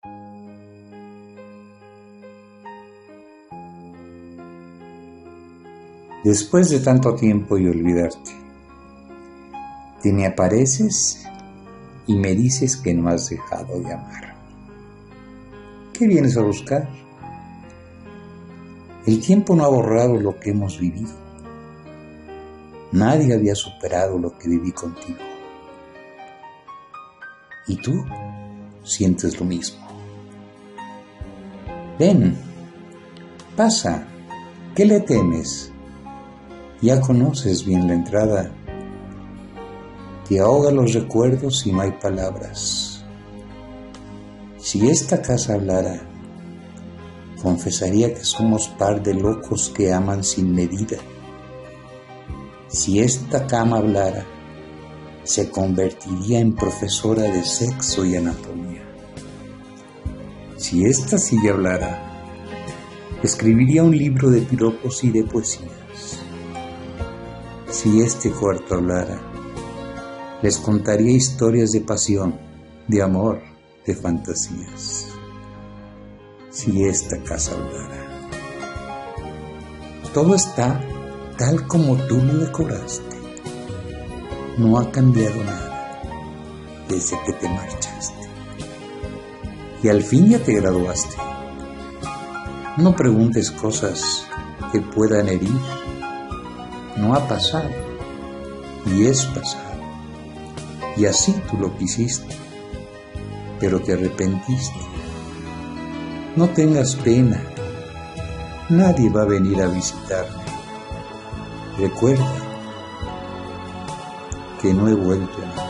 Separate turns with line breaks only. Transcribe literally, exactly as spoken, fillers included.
Después de tanto tiempo y olvidarte, te me apareces y me dices que no has dejado de amar. ¿Qué vienes a buscar? El tiempo no ha borrado lo que hemos vivido. Nadie había superado lo que viví contigo. Y tú sientes lo mismo. Ven, pasa, ¿qué le temes? Ya conoces bien la entrada. Te ahoga los recuerdos y no hay palabras. Si esta casa hablara, confesaría que somos par de locos que aman sin medida. Si esta cama hablara, se convertiría en profesora de sexo y anatomía. Si esta silla hablara, escribiría un libro de piropos y de poesías. Si este cuarto hablara, les contaría historias de pasión, de amor, de fantasías. Si esta casa hablara, todo está tal como tú lo decoraste. No ha cambiado nada desde que te marchaste. Y al fin ya te graduaste. No preguntes cosas que puedan herir. No ha pasado y es pasado. Y así tú lo quisiste, pero te arrepentiste. No tengas pena, nadie va a venir a visitarme. Recuerda que no he vuelto a nacer.